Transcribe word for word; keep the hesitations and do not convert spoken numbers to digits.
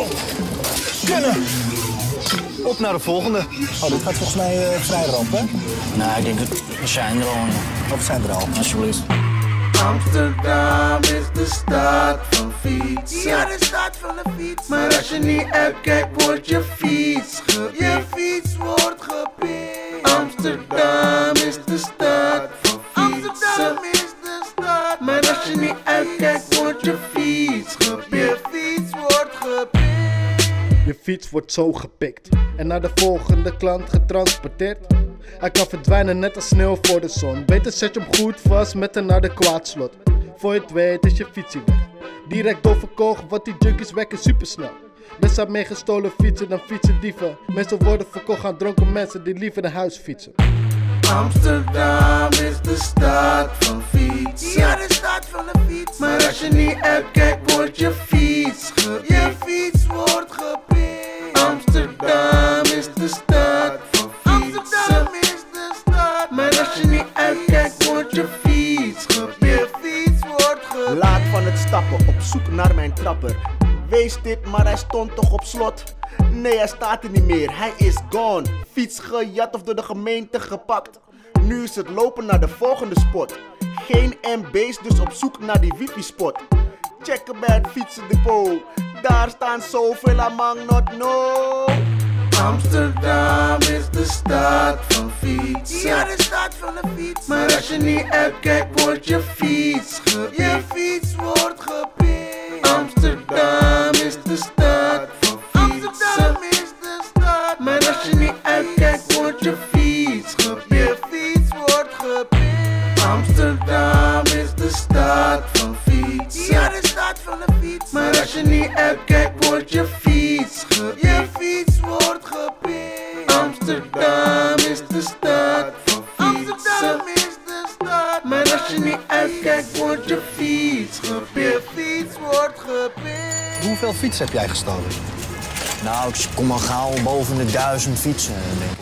Zo! Kunnen! Op naar de volgende. Oh, dit gaat volgens mij uh, vrij rap, hè? Nou, ik denk dat we zijn er al. Of we zijn er al. Alsjeblieft. Amsterdam is de stad van fietsen. Ja, de stad van de fiets. Maar als je niet uitkijkt, wordt je fiets gepikt. Je fiets wordt gepikt. Amsterdam is de stad van fietsen. Amsterdam is de stad. Maar als je niet uitkijkt, wordt je fiets gepikt. Je fiets wordt gepikt. Je fiets wordt zo gepikt en naar de volgende klant getransporteerd. Hij kan verdwijnen net als sneeuw voor de zon. Beter zet je hem goed vast met een adequaat slot. Voor je het weet is je fietsie weg. Direct doorverkocht, want die junkies werken supersnel. Dus zijn meer gestolen fietsen dan fietsendieven. Meestal worden verkocht aan dronken mensen die liever naar huis fietsen. Amsterdam is de stad van fietsen. Ja, de stad van de fiets. Maar als je niet uitkijkt, wordt je fiets gepikt. Je fiets wordt gepikt. Amsterdam is de stad van fietsen. Amsterdam is de stad. Maar als je niet uitkijkt, wordt je fiets gepikt. Je fiets wordt gepikt. Laat van het stappen, op zoek naar mijn trapper. Wees dit, maar hij stond toch op slot. Nee, hij staat er niet meer, hij is gone. Fiets gejat of door de gemeente gepakt. Nu is het lopen naar de volgende spot. Geen M B's, dus op zoek naar die wifi-spot. Checken bij het fietsendepot. Daar staan zoveel amang not no. Amsterdam is de stad van fietsen. Ja, de stad van de fiets. Maar als je niet uitkijkt, wordt je fiets gepikt. Je fiets wordt gepikt. Amsterdam is de stad van fietsen. Amsterdam is de stad. Maar als je niet uitkijkt, wordt je fiets gepikt. Je fiets wordt gepikt. Amsterdam is de stad van fietsen. Ja, de stad van de fiets. Maar als je niet uitkijkt, wordt je fiets gepikt. Je fiets wordt gepikt. Amsterdam is de stad van fietsen. Amsterdam is de stad. Maar als je niet uitkijkt, wordt je fiets gepikt. Je fiets wordt gepikt. Hoeveel fietsen heb jij gestolen? Nou, ik kom al gauw boven de duizend fietsen, denk ik.